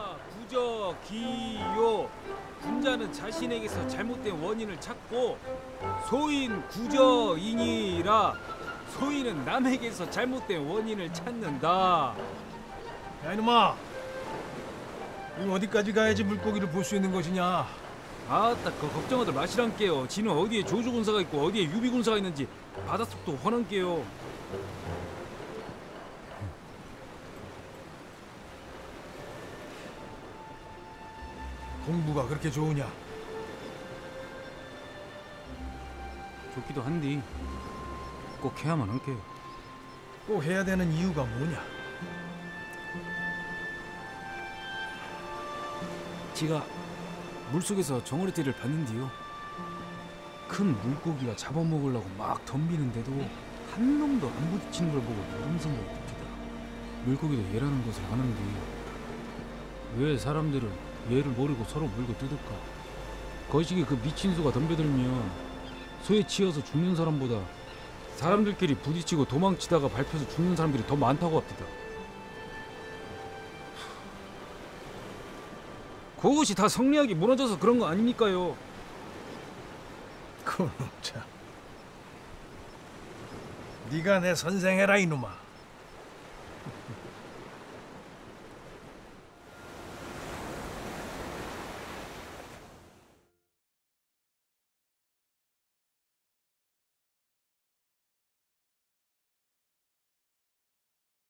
자, 부저, 기요. 군자는 자신에게서 잘못된 원인을 찾고 소인, 구저인이라 소인은 남에게서 잘못된 원인을 찾는다. 야 이놈아, 이거 어디까지 가야지 물고기를 볼 수 있는 것이냐? 아따, 그 걱정하들 마시란께요. 지는 어디에 조주군사가 있고 어디에 유비군사가 있는지 바닷속도 훤한께요. 공부가 그렇게 좋으냐? 좋기도 한디 꼭 해야만 한께요. 꼭 해야 되는 이유가 뭐냐? 지가 물속에서 정어리떼를 봤는데요. 큰 물고기가 잡아먹으려고 막 덤비는데도 한 놈도 안 부딪히는 걸 보고 이런 생각이 듭니다. 물고기도 얘라는 것을 아는데 왜 사람들은 얘를 모르고 서로 물고 뜯을까? 거시기 그 미친 소가 덤벼들면 소에 치여서 죽는 사람보다 사람들끼리 부딪히고 도망치다가 밟혀서 죽는 사람들이 더 많다고 합니다. 그것이 다 성리학이 무너져서 그런 거 아닙니까요? 그놈 참. 네가 내 선생해라 이놈아.